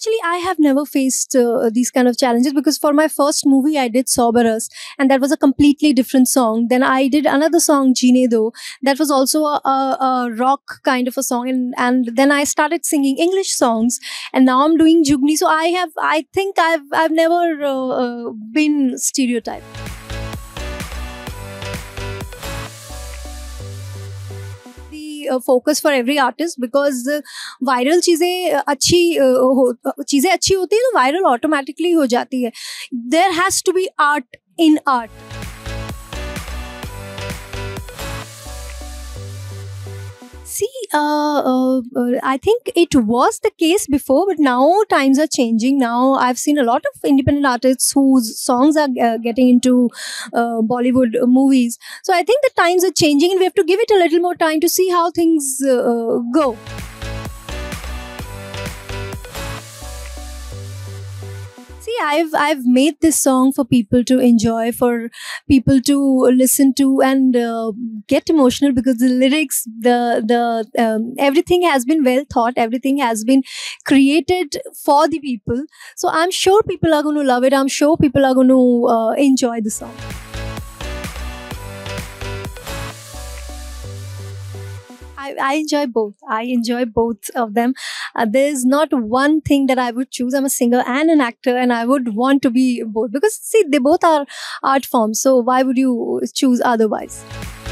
Actually, I have never faced these kind of challenges because for my first movie, I did Sobaras, and that was a completely different song. Then I did another song, Jeene Do, that was also a rock kind of a song, and then I started singing English songs, and now I'm doing Jugni. So I think I've never been stereotyped. Focus for every artist because viral चीजें अच्छी होती है तो viral automatically हो जाती है. There has to be art in art. See, I think it was the case before, but now times are changing. Now I've seen a lot of independent artists whose songs are getting into Bollywood movies. So I think the times are changing, and we have to give it a little more time to see how things go. See, I've made this song for people to enjoy, for people to listen to and get emotional, because the lyrics, the everything has been well thought, everything has been created for the people. So I'm sure people are going to love it. I'm sure people are going to enjoy the song. I enjoy both. I enjoy both of them. There's not one thing that I would choose. I'm a singer and an actor, and I would want to be both because, see, they both are art forms. So why would you choose otherwise?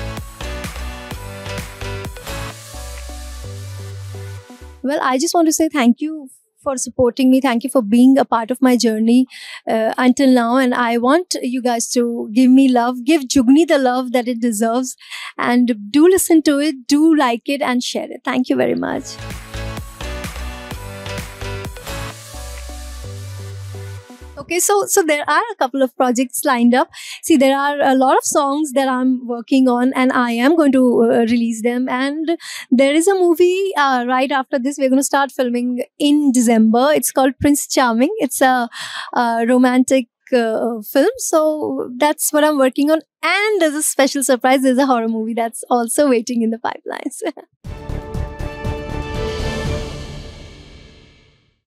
Well, I just want to say thank you for supporting me. Thank you for being a part of my journey until now. And I want you guys to give me love, give Jugni the love that it deserves. And do listen to it, do like it and share it. Thank you very much. Okay, so there are a couple of projects lined up. See, there are a lot of songs that I'm working on, and I am going to release them. And there is a movie right after this. We're going to start filming in December. It's called Prince Charming. It's a romantic film. So that's what I'm working on. And there's a special surprise. There's a horror movie that's also waiting in the pipelines.